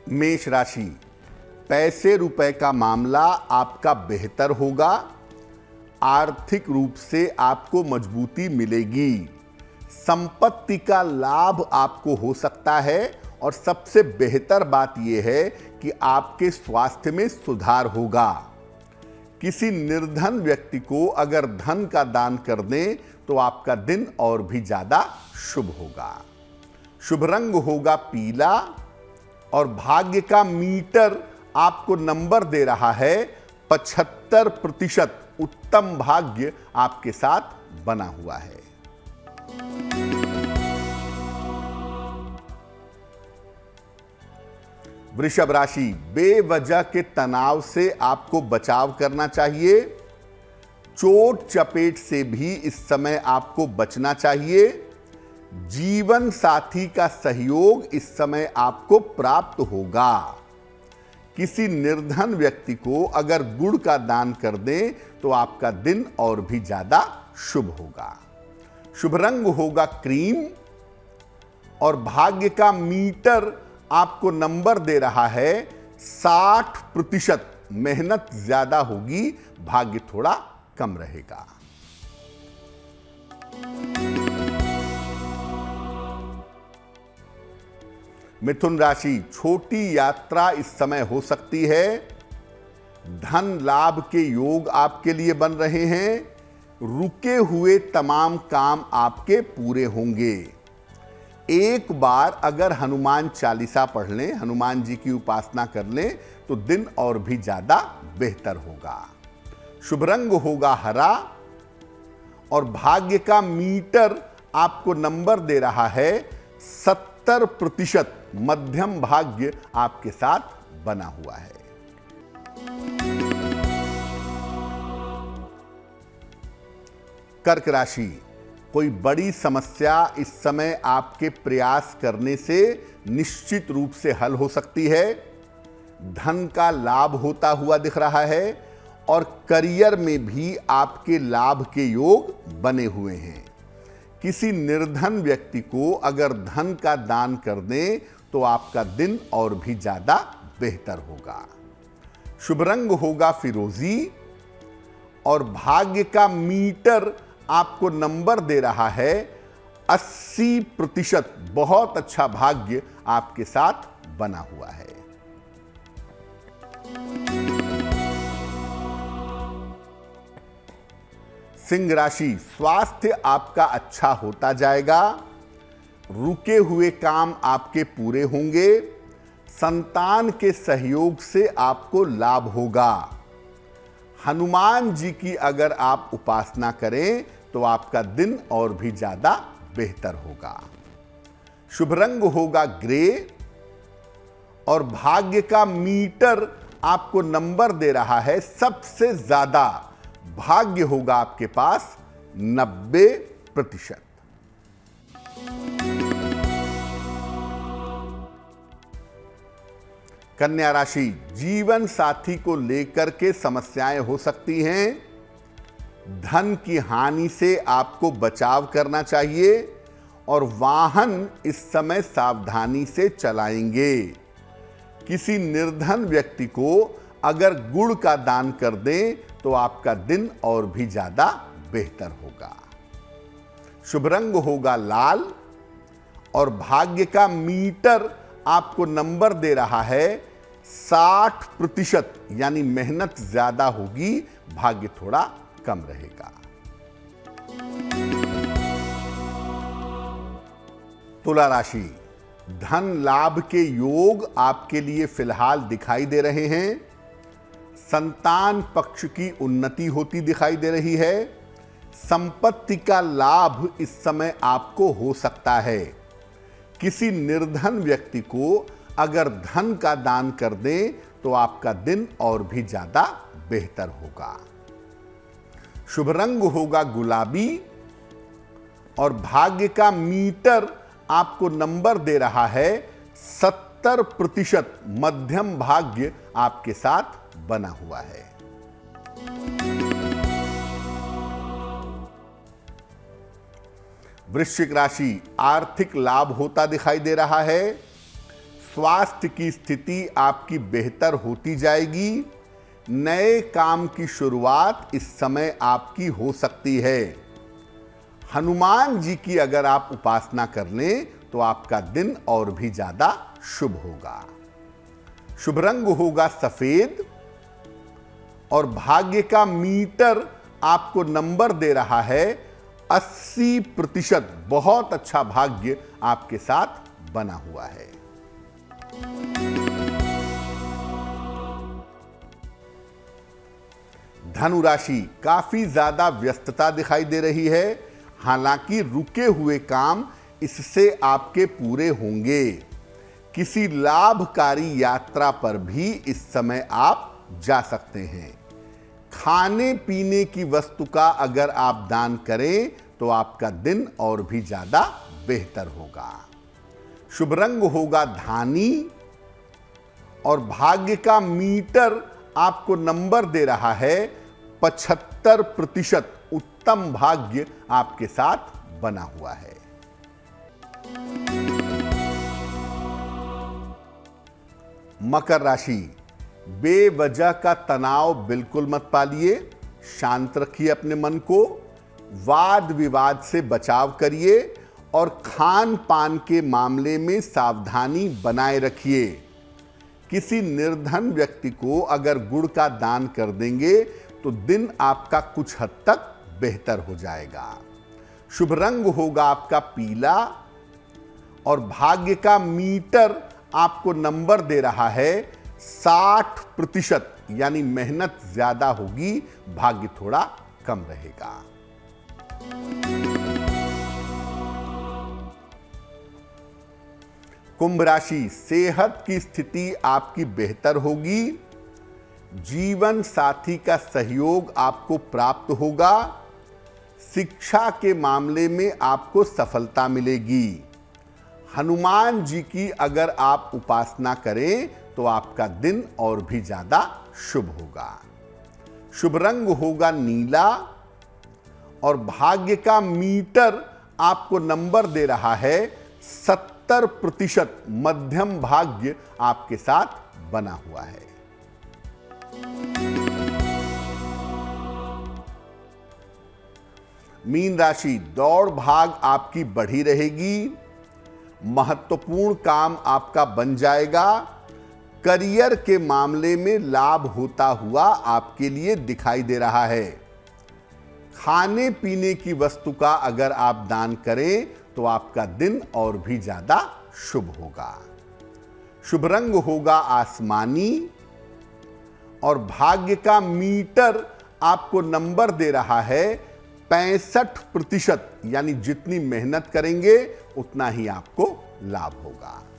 मेष राशि, पैसे रुपए का मामला आपका बेहतर होगा। आर्थिक रूप से आपको मजबूती मिलेगी। संपत्ति का लाभ आपको हो सकता है और सबसे बेहतर बात यह है कि आपके स्वास्थ्य में सुधार होगा। किसी निर्धन व्यक्ति को अगर धन का दान कर दें तो आपका दिन और भी ज्यादा शुभ होगा। शुभ रंग होगा पीला और भाग्य का मीटर आपको नंबर दे रहा है 75%। उत्तम भाग्य आपके साथ बना हुआ है। वृषभ राशि, बेवजह के तनाव से आपको बचाव करना चाहिए। चोट चपेट से भी इस समय आपको बचना चाहिए। जीवन साथी का सहयोग इस समय आपको प्राप्त होगा। किसी निर्धन व्यक्ति को अगर गुड़ का दान कर दें तो आपका दिन और भी ज्यादा शुभ होगा। शुभ रंग होगा क्रीम और भाग्य का मीटर आपको नंबर दे रहा है 60%। मेहनत ज्यादा होगी, भाग्य थोड़ा कम रहेगा। मिथुन राशि, छोटी यात्रा इस समय हो सकती है। धन लाभ के योग आपके लिए बन रहे हैं। रुके हुए तमाम काम आपके पूरे होंगे। एक बार अगर हनुमान चालीसा पढ़ लें, हनुमान जी की उपासना कर लें तो दिन और भी ज्यादा बेहतर होगा। शुभ रंग होगा हरा और भाग्य का मीटर आपको नंबर दे रहा है 70%। मध्यम भाग्य आपके साथ बना हुआ है। कर्क राशि, कोई बड़ी समस्या इस समय आपके प्रयास करने से निश्चित रूप से हल हो सकती है। धन का लाभ होता हुआ दिख रहा है और करियर में भी आपके लाभ के योग बने हुए हैं। किसी निर्धन व्यक्ति को अगर धन का दान कर दें तो आपका दिन और भी ज्यादा बेहतर होगा। शुभ रंग होगा फिरोजी और भाग्य का मीटर आपको नंबर दे रहा है 80%। बहुत अच्छा भाग्य आपके साथ बना हुआ है। सिंह राशि, स्वास्थ्य आपका अच्छा होता जाएगा। रुके हुए काम आपके पूरे होंगे। संतान के सहयोग से आपको लाभ होगा। हनुमान जी की अगर आप उपासना करें तो आपका दिन और भी ज्यादा बेहतर होगा। शुभ रंग होगा ग्रे और भाग्य का मीटर आपको नंबर दे रहा है सबसे ज्यादा। भाग्य होगा आपके पास 90%। कन्या राशि, जीवन साथी को लेकर के समस्याएं हो सकती हैं। धन की हानि से आपको बचाव करना चाहिए और वाहन इस समय सावधानी से चलाएंगे। किसी निर्धन व्यक्ति को अगर गुड़ का दान कर दें तो आपका दिन और भी ज्यादा बेहतर होगा। शुभ रंग होगा लाल और भाग्य का मीटर आपको नंबर दे रहा है 60%। यानी मेहनत ज्यादा होगी, भाग्य थोड़ा कम रहेगा। तुला राशि, धन लाभ के योग आपके लिए फिलहाल दिखाई दे रहे हैं। संतान पक्ष की उन्नति होती दिखाई दे रही है। संपत्ति का लाभ इस समय आपको हो सकता है। किसी निर्धन व्यक्ति को अगर धन का दान कर दें तो आपका दिन और भी ज्यादा बेहतर होगा। शुभ रंग होगा गुलाबी और भाग्य का मीटर आपको नंबर दे रहा है 70%। मध्यम भाग्य आपके साथ बना हुआ है। वृश्चिक राशि, आर्थिक लाभ होता दिखाई दे रहा है। स्वास्थ्य की स्थिति आपकी बेहतर होती जाएगी। नए काम की शुरुआत इस समय आपकी हो सकती है। हनुमान जी की अगर आप उपासना कर लें तो आपका दिन और भी ज्यादा शुभ होगा। शुभ रंग होगा सफेद और भाग्य का मीटर आपको नंबर दे रहा है 80%। बहुत अच्छा भाग्य आपके साथ बना हुआ है। धनु राशि, काफी ज्यादा व्यस्तता दिखाई दे रही है। हालांकि रुके हुए काम इससे आपके पूरे होंगे। किसी लाभकारी यात्रा पर भी इस समय आप जा सकते हैं। खाने पीने की वस्तु का अगर आप दान करें तो आपका दिन और भी ज्यादा बेहतर होगा। शुभ रंग होगा धानी और भाग्य का मीटर आपको नंबर दे रहा है 75%। उत्तम भाग्य आपके साथ बना हुआ है। मकर राशि, बेवजह का तनाव बिल्कुल मत पालिए। शांत रखिए अपने मन को। वाद विवाद से बचाव करिए और खान पान के मामले में सावधानी बनाए रखिए। किसी निर्धन व्यक्ति को अगर गुड़ का दान कर देंगे तो दिन आपका कुछ हद तक बेहतर हो जाएगा। शुभ रंग होगा आपका पीला और भाग्य का मीटर आपको नंबर दे रहा है 60%। यानी मेहनत ज्यादा होगी, भाग्य थोड़ा कम रहेगा। कुंभ राशि, सेहत की स्थिति आपकी बेहतर होगी। जीवन साथी का सहयोग आपको प्राप्त होगा। शिक्षा के मामले में आपको सफलता मिलेगी। हनुमान जी की अगर आप उपासना करें तो आपका दिन और भी ज्यादा शुभ होगा। शुभ रंग होगा नीला और भाग्य का मीटर आपको नंबर दे रहा है 70%। मध्यम भाग्य आपके साथ बना हुआ है। मीन राशि, दौड़ भाग आपकी बढ़ी रहेगी। महत्वपूर्ण काम आपका बन जाएगा। करियर के मामले में लाभ होता हुआ आपके लिए दिखाई दे रहा है। खाने पीने की वस्तु का अगर आप दान करें तो आपका दिन और भी ज्यादा शुभ होगा। शुभ रंग होगा आसमानी और भाग्य का मीटर आपको नंबर दे रहा है 65%। यानी जितनी मेहनत करेंगे उतना ही आपको लाभ होगा।